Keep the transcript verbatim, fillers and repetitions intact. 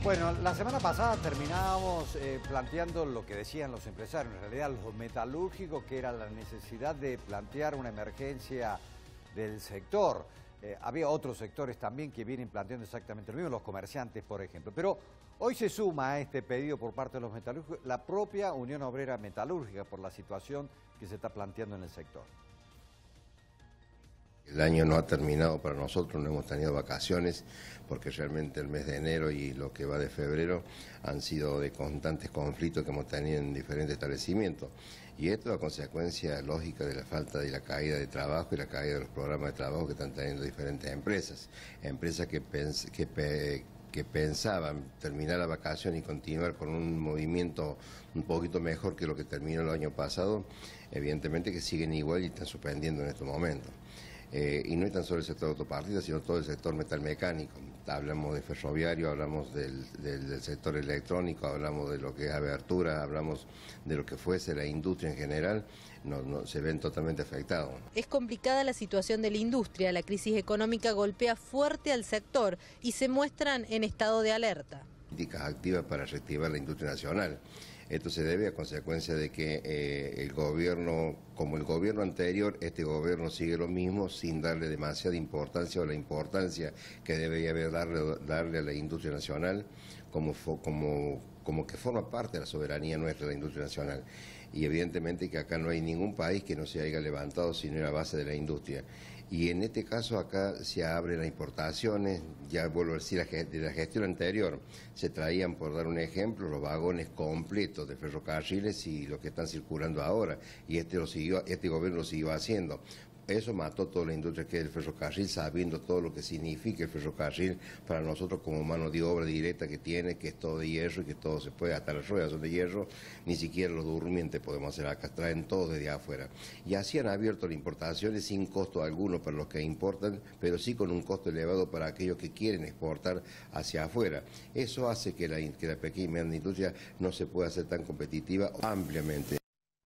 Bueno, la semana pasada terminábamos eh, planteando lo que decían los empresarios, en realidad los metalúrgicos, que era la necesidad de plantear una emergencia del sector. Eh, había otros sectores también que vienen planteando exactamente lo mismo, los comerciantes, por ejemplo. Pero hoy se suma a este pedido por parte de los metalúrgicos la propia Unión Obrera Metalúrgica por la situación que se está planteando en el sector. El año no ha terminado para nosotros, no hemos tenido vacaciones porque realmente el mes de enero y lo que va de febrero han sido de constantes conflictos que hemos tenido en diferentes establecimientos. Y esto es a consecuencia lógica de la falta de la caída de trabajo y la caída de los programas de trabajo que están teniendo diferentes empresas. Empresas que, pens que, pe que pensaban terminar la vacación y continuar con un movimiento un poquito mejor que lo que terminó el año pasado, evidentemente que siguen igual y están suspendiendo en estos momentos. Eh, y no es tan solo el sector autopartida, sino todo el sector metalmecánico. Hablamos de ferroviario, hablamos del, del, del sector electrónico, hablamos de lo que es abertura, hablamos de lo que fuese la industria en general, no, no, se ven totalmente afectados. Es complicada la situación de la industria, la crisis económica golpea fuerte al sector y se muestran en estado de alerta. Políticas activas para reactivar la industria nacional. Esto se debe a consecuencia de que eh, el gobierno, como el gobierno anterior, este gobierno sigue lo mismo sin darle demasiada importancia o la importancia que debería haber darle, darle a la industria nacional como, como, como que forma parte de la soberanía nuestra, la industria nacional. Y evidentemente que acá no hay ningún país que no se haya levantado sino en la base de la industria. Y en este caso acá se abren las importaciones, ya vuelvo a decir, de la gestión anterior se traían, por dar un ejemplo, los vagones completos de ferrocarriles y los que están circulando ahora, y este, lo siguió, este gobierno lo siguió haciendo. Eso mató toda la industria que es el ferrocarril, sabiendo todo lo que significa el ferrocarril para nosotros como mano de obra directa que tiene, que es todo de hierro y que todo se puede, hasta las ruedas son de hierro, ni siquiera los durmientes podemos hacer acá, traen todo desde afuera. Y así han abierto las importaciones sin costo alguno para los que importan, pero sí con un costo elevado para aquellos que quieren exportar hacia afuera. Eso hace que la, que la pequeña y mediana industria no se pueda hacer tan competitiva ampliamente.